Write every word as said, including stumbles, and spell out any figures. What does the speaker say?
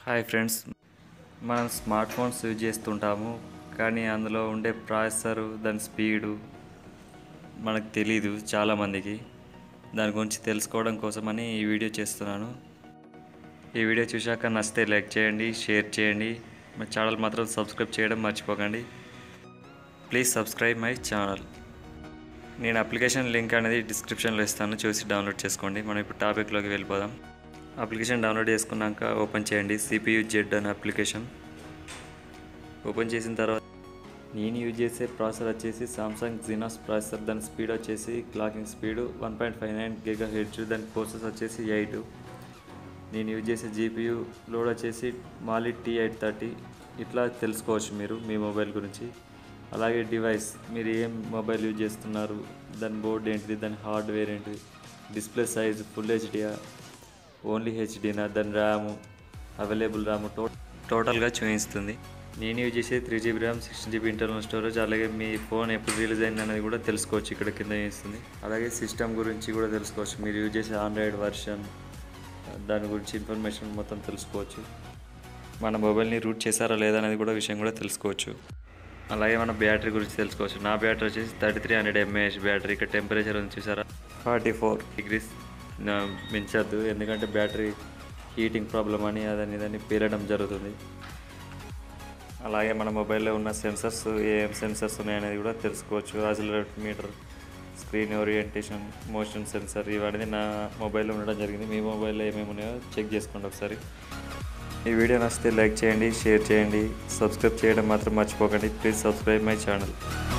Hi friends, మనం smartphones use చేస్తుంటాము. కానీ అందులో ఉండే ప్రాసెసరు, దాని స్పీడు మనకు తెలీదు చాలామందికి. దాని గురించి తెలుసుకోవడం కోసమని ఈ వీడియో చేస్తున్నాను. ఈ వీడియో చూశాక నచ్చితే లైక్ చేయండి, షేర్ చేయండి. మా ఛానల్ మాత్రం సబ్స్క్రైబ్ చేయడం మర్చిపోకండి. Please subscribe my channel. నేను అప్లికేషన్ లింక్ అనేది డిస్క్రిప్షన్లో ఇస్తాను, చూసి డౌన్లోడ్ చేసుకోండి. మనం ఇప్పుడు టాపిక్లోకి వెళ్ళిపోదాం. అప్లికేషన్ డౌన్లోడ్ చేసుకున్నాక ఓపెన్ చేయండి సిపియు జెడ్ అనే అప్లికేషన్. ఓపెన్ చేసిన తర్వాత నేను యూజ్ చేసే ప్రాసెసర్ వచ్చేసి సామ్సంగ్ జీనాస్ ప్రాసెసర్. దాని స్పీడ్ వచ్చేసి clocking speed one point five nine gigahertz. దాని కోర్సెస్ వచ్చేసి ఎయిట్. నేను యూజ్ చేసే జీపీయూ లోడ్ వచ్చేసి మాలి టీ ఎయిట్ థర్టీ. ఇట్లా తెలుసుకోవచ్చు మీరు మీ మొబైల్ గురించి. అలాగే డివైస్, మీరు ఏం మొబైల్ యూజ్ చేస్తున్నారు, దాని బోర్డ్ ఏంటిది, దాని హార్డ్వేర్ ఏంటిది, డిస్ప్లే సైజ్ ఫుల్ హెచ్డియా, ఓన్లీ హెచ్డీనా, దాని ర్యాము, అవైలబుల్ ర్యాము టో టోటల్గా చూపిస్తుంది. నేను యూజ్ చేసే three GB RAM, sixteen GB internal storage. అలాగే మీ ఫోన్ ఎప్పుడు రిలీజ్ అయింది అనేది కూడా తెలుసుకోవచ్చు, ఇక్కడ కింద చూపిస్తుంది. అలాగే సిస్టమ్ గురించి కూడా తెలుసుకోవచ్చు, మీరు యూజ్ చేసే ఆండ్రాయిడ్ వర్షన్, దాని గురించి ఇన్ఫర్మేషన్ మొత్తం తెలుసుకోవచ్చు. మన మొబైల్ని రూట్ చేశారా లేదా అనేది కూడా విషయం కూడా తెలుసుకోవచ్చు. అలాగే మన బ్యాటరీ గురించి తెలుసుకోవచ్చు. నా బ్యాటరీ వచ్చేసి thirty three hundred mAh battery. ఇక్కడ టెంపరేచర్ ఉంది చూసారా, ఫార్టీ ఫోర్ డిగ్రీస్ మించద్దు, ఎందుకంటే బ్యాటరీ హీటింగ్ ప్రాబ్లం అని అదని ఇదని పేలడం జరుగుతుంది. అలాగే మన మొబైల్లో ఉన్న సెన్సర్స్, ఏం సెన్సర్స్ ఉన్నాయనేది కూడా తెలుసుకోవచ్చు. Accelerometer, screen orientation, motion sensor, ఇవన్నీ నా మొబైల్లో ఉండడం జరిగింది. మీ మొబైల్లో ఏమేమి ఉన్నాయో చెక్ చేసుకోండి ఒకసారి. ఈ వీడియో నచ్చితే లైక్ చేయండి, షేర్ చేయండి, సబ్స్క్రైబ్ చేయడం మాత్రం మర్చిపోకండి. Please subscribe my channel.